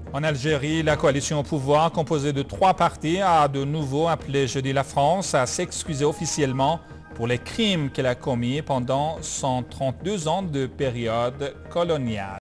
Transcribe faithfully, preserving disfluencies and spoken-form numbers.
En Algérie, la coalition au pouvoir, composée de trois partis, a de nouveau appelé jeudi la France à s'excuser officiellement pour les crimes qu'elle a commis pendant cent trente-deux ans de période coloniale.